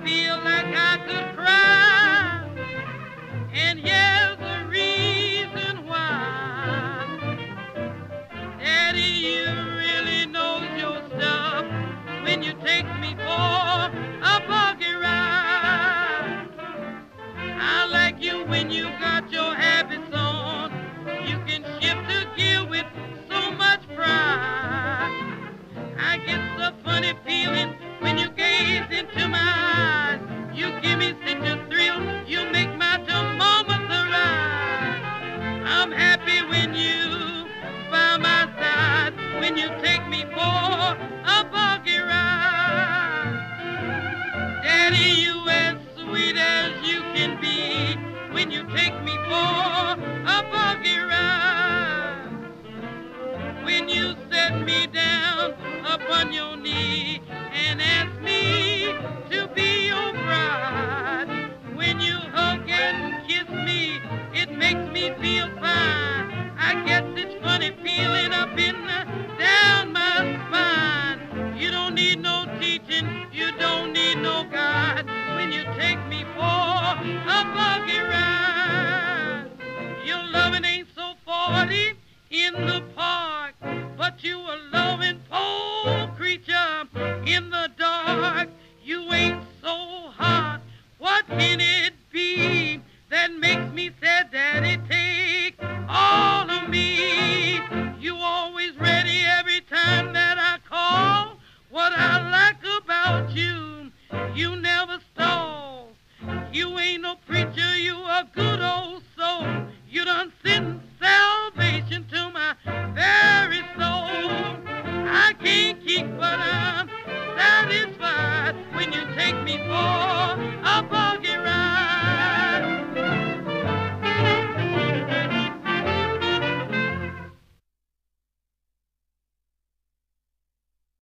feel like I could cry. And here's the reason why. Daddy, you really knows your stuff when you take me for a buggy ride. I like you when you got your habits on. You can shift a gear with so much pride. I get a funny feeling when you gaze into my eyes. You give me such a thrill, you make my thermometer rise. I'm happy when you by my side, when you take me for a buggy ride. Daddy, you as sweet as you can be when you take me for a buggy ride. When you set me down upon your knee and ask me to be your bride. When you hug and kiss me, it makes me feel fine. I get this funny feeling up in down my spine. You don't need no teaching, you don't need no guide when you take me for a buggy ride. Your loving ain't so 40 in the park, but you a loving poor creature in the dark. You ain't so hot, what can it be that makes me say, Daddy, take all of me? You always ready every time that I call. What I like about you, you never stall. You ain't no preacher, you a good old soul. You done sent salvation to my very soul. I can't keep, but I'm satisfied when you take me for